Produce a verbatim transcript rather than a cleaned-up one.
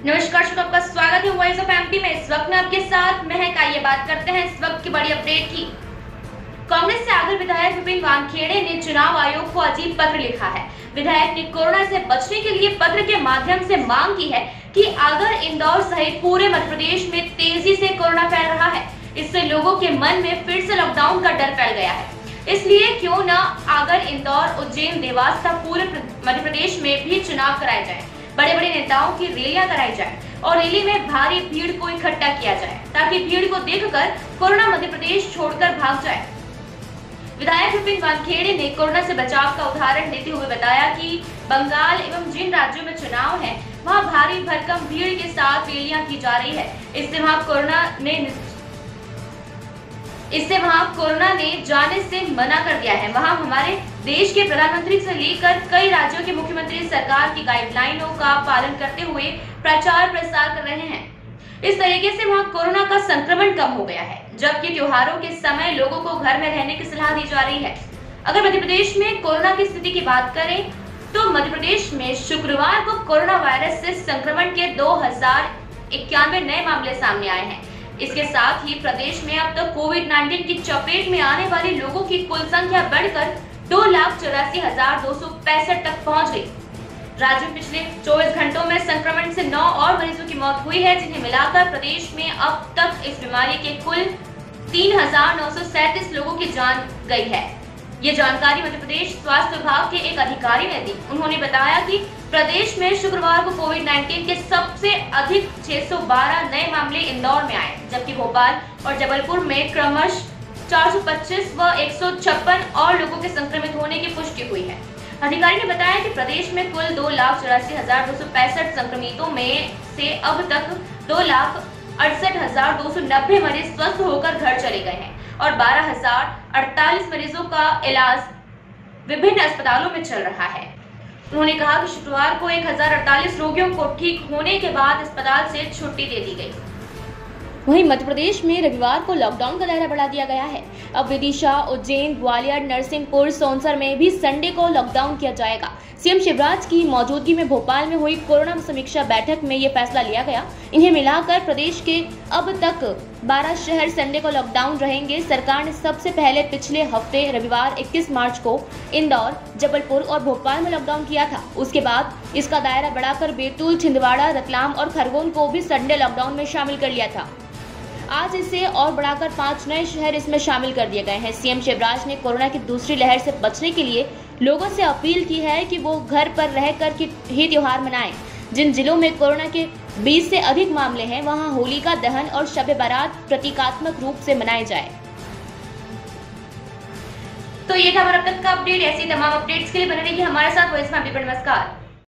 नमस्कार, आपका स्वागत है वॉइस ऑफ एमपी में। इस वक्त में आपके साथ महक। आइए बात करते हैं इस वक्त की बड़ी अपडेट की। कांग्रेस से आगर विधायक विपिन वानखेड़े ने चुनाव आयोग को अजीब पत्र लिखा है। विधायक ने कोरोना से बचने के लिए पत्र के माध्यम से मांग की है कि आगर, इंदौर सहित पूरे मध्य प्रदेश में तेजी से कोरोना फैल रहा है। इससे लोगों के मन में फिर से लॉकडाउन का डर फैल गया है। इसलिए क्यों न आगर, इंदौर, उज्जैन, देवास तथा पूरे मध्य प्रदेश में भी चुनाव कराए जाए। बड़े बड़े नेताओं की रैलियां कराई जाए और रैली में भारी भीड़ को इकट्ठा किया जाए ताकि भीड़ को देखकर कोरोना मध्य प्रदेश छोड़कर भाग जाए। विधायक विपिन वानखेड़े ने कोरोना से बचाव का उदाहरण देते हुए बताया कि बंगाल एवं जिन राज्यों में चुनाव है वहां भारी भरकम भीड़ के साथ रैलियां की जा रही है। इससे वहां कोरोना ने इससे वहां कोरोना ने जाने से मना कर दिया है। वहां हमारे देश के प्रधानमंत्री से लेकर कई राज्यों के मुख्यमंत्री सरकार की गाइडलाइनों का पालन करते हुए प्रचार प्रसार कर रहे हैं। इस तरीके से वहां कोरोना का संक्रमण कम हो गया है, जबकि त्योहारों के समय लोगों को घर में रहने की सलाह दी जा रही है। अगर मध्य प्रदेश में कोरोना की स्थिति की बात करें तो मध्य प्रदेश में शुक्रवार को कोरोना वायरस से संक्रमण के दो हजार इक्यानवे नए मामले सामने आए हैं। इसके साथ ही प्रदेश में अब तक कोविड नाइन्टीन की चपेट में आने वाले लोगों की कुल संख्या बढ़कर दो लाख चौरासी हजार दो सौ पैंसठ तक पहुंच गई। राज्य में पिछले चौबीस घंटों में संक्रमण से नौ और मरीजों की मौत हुई है, जिन्हें मिलाकर प्रदेश में अब तक इस बीमारी के कुल तीन हजार नौ सौ सैंतीस लोगों की जान गई है। ये जानकारी मध्य प्रदेश स्वास्थ्य विभाग के एक अधिकारी ने दी। उन्होंने बताया कि प्रदेश में शुक्रवार को कोविड नाइन्टीन के सबसे अधिक छह सौ बारह नए मामले इंदौर में आए, जबकि भोपाल और जबलपुर में क्रमश चार सौ पच्चीस व एक सौ छप्पन और लोगों के संक्रमित होने की पुष्टि हुई है। अधिकारी ने बताया कि प्रदेश में कुल दो लाख चौरासी हजार दो सौ पैंसठ संक्रमितों में से अब तक दो लाख अड़सठ हजार दो सौ नब्बे मरीज स्वस्थ होकर घर चले गए हैं और बारह हजार अड़तालीस मरीजों का इलाज विभिन्न अस्पतालों में चल रहा है। उन्होंने कहा कि शुक्रवार को एक हजार अड़तालीस रोगियों को ठीक होने के बाद अस्पताल से छुट्टी दे दी गई। वहीं मध्य प्रदेश में रविवार को लॉकडाउन का दायरा बढ़ा दिया गया है। अब विदिशा, उज्जैन, ग्वालियर, नरसिंहपुर, सोनसर में भी संडे को लॉकडाउन किया जाएगा। सीएम शिवराज की मौजूदगी में भोपाल में हुई कोरोना समीक्षा बैठक में ये फैसला लिया गया। इन्हें मिलाकर प्रदेश के अब तक बारह शहर संडे को लॉकडाउन रहेंगे। सरकार ने सबसे पहले पिछले हफ्ते रविवार इक्कीस मार्च को इंदौर, जबलपुर और भोपाल में लॉकडाउन किया था। उसके बाद इसका दायरा बढ़ाकर बैतूल, छिंदवाड़ा, रतलाम और खरगोन को भी संडे लॉकडाउन में शामिल कर लिया था। आज इसे और बढ़ाकर पांच नए शहर इसमें शामिल कर दिए गए हैं। सीएम शिवराज ने कोरोना की दूसरी लहर से बचने के लिए लोगों से अपील की है कि वो घर पर रहकर ही त्योहार मनाएं। जिन जिलों में कोरोना के बीस से अधिक मामले हैं, वहां होलिका दहन और शब बारात प्रतीकात्मक रूप से मनाए जाए। तो ये था हमारा अब तक का अपडेट। ऐसी तमाम अपडेट्स के लिए बने रहिए हमारे साथ। वॉइस में नमस्कार।